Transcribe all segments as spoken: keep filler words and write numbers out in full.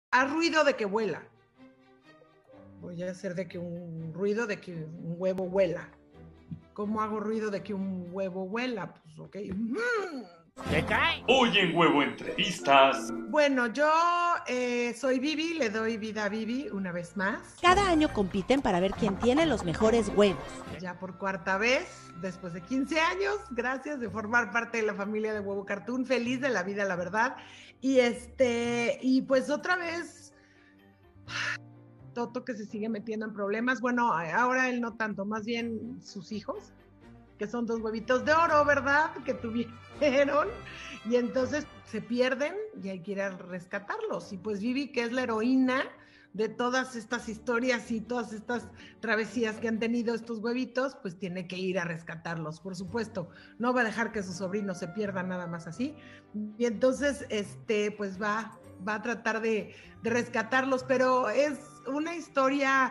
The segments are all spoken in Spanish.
Haz ruido de que vuela. Voy a hacer de que un ruido de que un huevo vuela. ¿Cómo hago ruido de que un huevo vuela? Pues ok. ¿Te cae? Hoy en Huevo Entrevistas. Bueno, yo eh, soy Vivi, le doy vida a Vivi una vez más. Cada año compiten para ver quién tiene los mejores huevos. Ya por cuarta vez, después de quince años, gracias de formar parte de la familia de Huevo Cartoon, feliz de la vida, la verdad. Y este, y pues otra vez, Toto que se sigue metiendo en problemas. Bueno, ahora él no tanto, más bien sus hijos, que son dos huevitos de oro, ¿verdad? Que tuvieron. Y entonces se pierden y hay que ir a rescatarlos. Y pues Vivi, que es la heroína de todas estas historias y todas estas travesías que han tenido estos huevitos, pues tiene que ir a rescatarlos, por supuesto. No va a dejar que su sobrino se pierda nada más así. Y entonces, este, pues va, va a tratar de, de rescatarlos, pero es una historia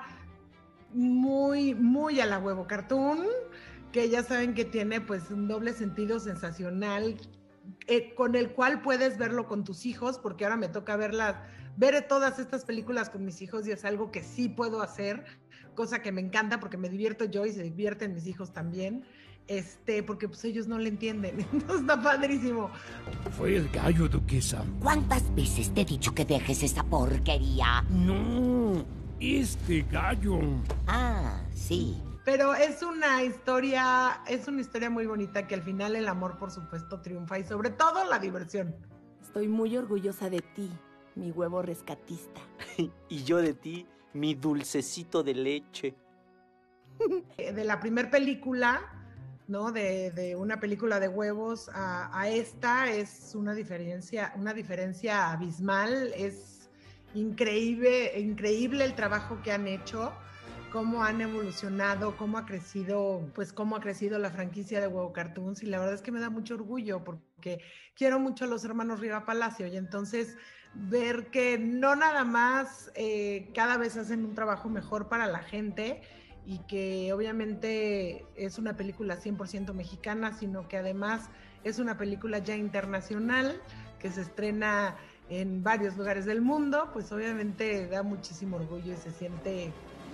muy, muy a la Huevo Cartoon, que ya saben que tiene pues un doble sentido sensacional, eh, con el cual puedes verlo con tus hijos, porque ahora me toca verlas, ver todas estas películas con mis hijos y es algo que sí puedo hacer, cosa que me encanta porque me divierto yo y se divierten mis hijos también, este, porque pues ellos no le entienden, entonces está padrísimo. Fue el gallo, duquesa. ¿Cuántas veces te he dicho que dejes esa porquería? No, este gallo. Ah, sí. Pero es una historia, es una historia muy bonita que al final el amor, por supuesto, triunfa y sobre todo la diversión. Estoy muy orgullosa de ti, mi huevo rescatista. Y yo de ti, mi dulcecito de leche. De la primer película, ¿no? De, de una película de huevos a, a esta es una diferencia, una diferencia abismal. Es increíble, increíble el trabajo que han hecho, cómo han evolucionado, cómo ha crecido, pues cómo ha crecido la franquicia de Huevo Cartoons, y la verdad es que me da mucho orgullo porque quiero mucho a los hermanos Riva Palacio, y entonces ver que no nada más eh, cada vez hacen un trabajo mejor para la gente, y que obviamente es una película cien por ciento mexicana, sino que además es una película ya internacional, que se estrena en varios lugares del mundo, pues obviamente da muchísimo orgullo y se siente...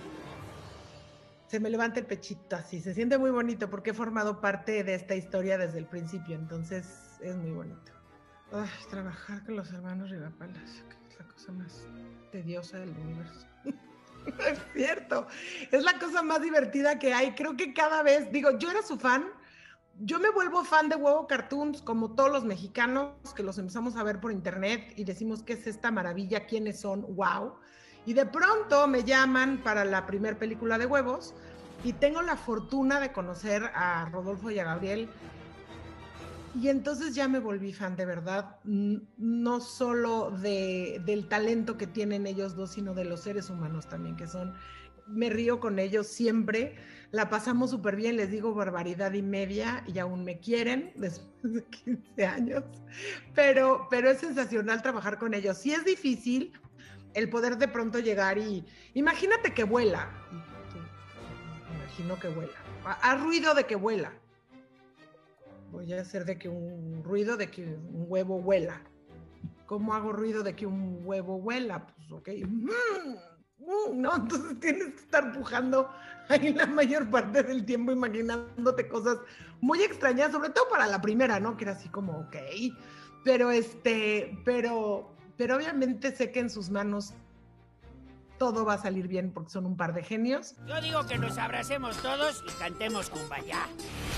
se me levanta el pechito así, se siente muy bonito porque he formado parte de esta historia desde el principio, entonces es muy bonito. Ay, trabajar con los hermanos Riva Palacio, que es la cosa más tediosa del universo. Es cierto, es la cosa más divertida que hay, creo que cada vez, digo, yo era su fan, yo me vuelvo fan de Huevo Cartoons como todos los mexicanos que los empezamos a ver por internet y decimos qué es esta maravilla, quiénes son, wow. Y de pronto me llaman para la primer película de Huevos y tengo la fortuna de conocer a Rodolfo y a Gabriel. Y entonces ya me volví fan de verdad, no solo de, del talento que tienen ellos dos, sino de los seres humanos también que son. Me río con ellos siempre, la pasamos súper bien, les digo barbaridad y media y aún me quieren después de quince años, pero, pero es sensacional trabajar con ellos. Sí es difícil el poder de pronto llegar y imagínate que vuela, imagino que vuela, haz ruido de que vuela. Voy a hacer de que un ruido de que un huevo vuela. ¿Cómo hago ruido de que un huevo vuela? Pues ok. No, entonces tienes que estar pujando ahí la mayor parte del tiempo imaginándote cosas muy extrañas, sobre todo para la primera, ¿no? Que era así como, ok. Pero este, pero, pero obviamente sé que en sus manos todo va a salir bien porque son un par de genios. Yo digo que nos abracemos todos y cantemos Kumbaya.